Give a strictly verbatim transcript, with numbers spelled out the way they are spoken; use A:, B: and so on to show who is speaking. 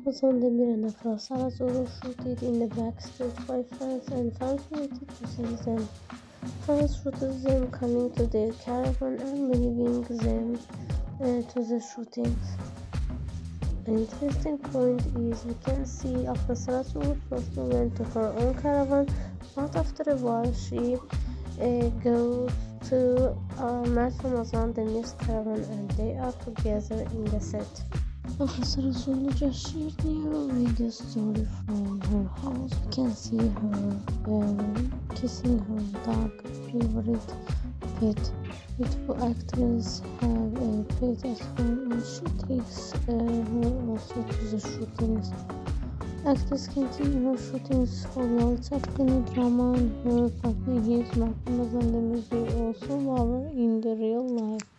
A: Ramazan, Demir and Afra Saracoglu shooted in the backstage by fans, and fans waited to see them. Fans shooted them coming to their caravan and leaving them uh, to the shootings. An interesting point is we can see Afra Saracoglu first went to her own caravan, but after a while she uh, goes to uh, Mert Ramazan, Demir'S caravan, and they are together in the set. Afra Saracoglu just shared her video story from her house. We can see her um, kissing her dog favorite pet. Beautiful actors have a pet at home, and she takes uh, her also to the shootings. Actors continue her shootings for Saracoglu drama, and her partner is Mert Ramazan. They also love her in the real life.